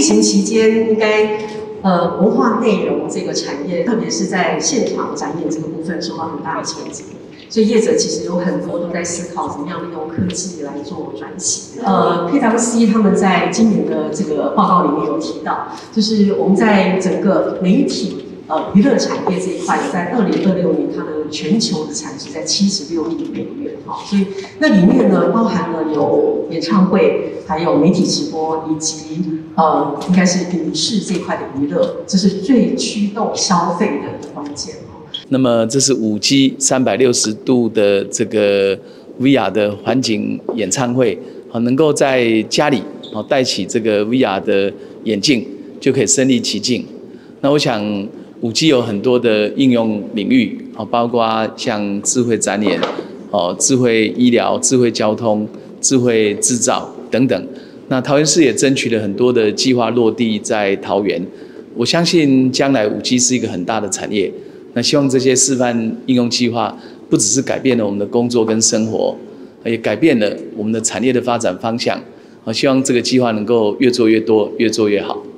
情期间应该文化内容这个产业，特别是在现场展演这个部分受到很大的冲击。所以业者其实有很多都在思考怎么样利用科技来做转型。PwC 他们在今年的这个报告里面有提到，就是我们在整个媒体娱乐产业这一块，在2026年它的全球的产值在76亿美元哈，所以那里面呢包含了有演唱会，还有媒体直播，以及应该是影视这一块的娱乐，这是最驱动消费的关键。 那么这是5G 360度的这个 VR 的环境演唱会，能够在家里戴起这个 VR 的眼镜，就可以身临其境。那我想5G 有很多的应用领域，包括像智慧展演、智慧医疗、智慧交通、智慧制造等等。那桃园市也争取了很多的计划落地在桃园。我相信将来5G 是一个很大的产业。那希望这些示范应用计划不只是改变了我们的工作跟生活，也改变了我们的产业的发展方向。希望这个计划能够越做越多，越做越好。